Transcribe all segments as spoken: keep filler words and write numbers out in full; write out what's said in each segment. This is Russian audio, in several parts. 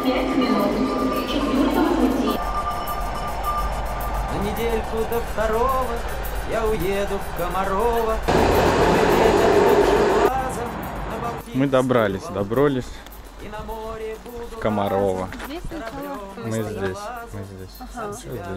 пять минут четвертого пути. На недельку до второго я уеду в Комарово. Мы добрались, добрались в Комарово. Мы здесь, мы здесь. Ага.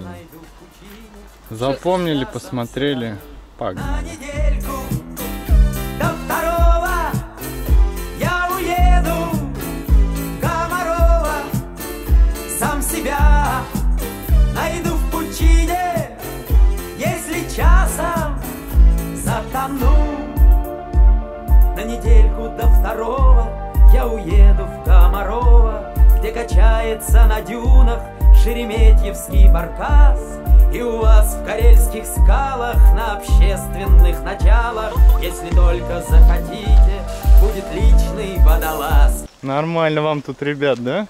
Запомнили, посмотрели, погнали. До второго я уеду в Комарово. Сам себя найду в пучине, если часом затону. На недельку до второго я уеду в Комарово, где качается на дюнах шереметьевский баркас. И у вас в карельских скалах на общественных началах, если только захотите, будет личный водолаз. Нормально вам тут, ребят, да?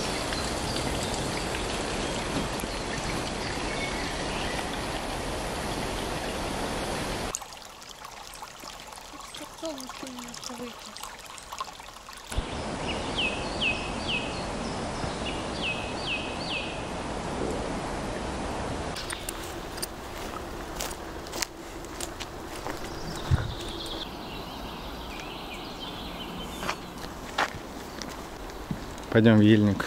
Пойдем в Ельник.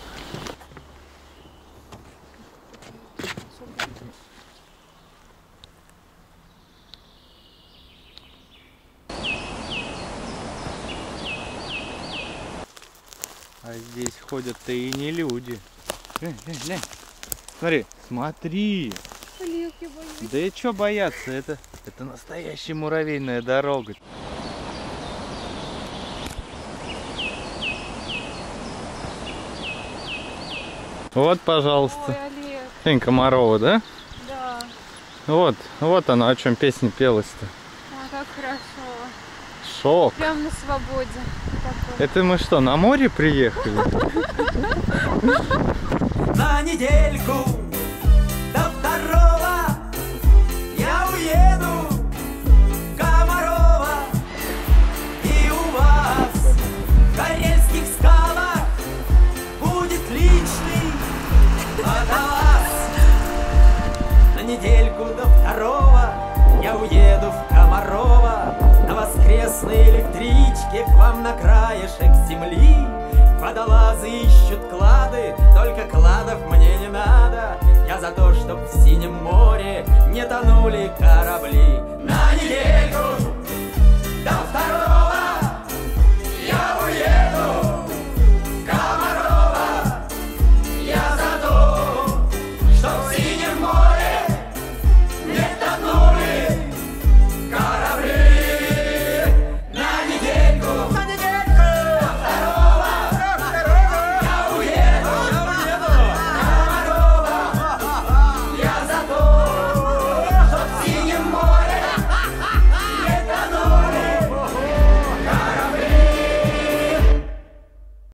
А здесь ходят-то и не люди. Глянь, глянь, глянь. Смотри, смотри. Да и что бояться? Это, это настоящая муравейная дорога. Вот, пожалуйста. Ой, Комарова, да? Да. Вот, вот она, о чем песня пелась-то. А, как хорошо. Шок. Прям на свободе. Такой. Это мы что, на море приехали? На недельку до второго я уеду в Комарово. И у вас в карельских скалах будет личный водолаз. На недельку до второго я уеду в Комарово на воскресной электричке к вам на краешек земли. Водолазы ищут клады, только кладов мне не надо. Я за то, чтоб в синем море не тонули корабли. На недельку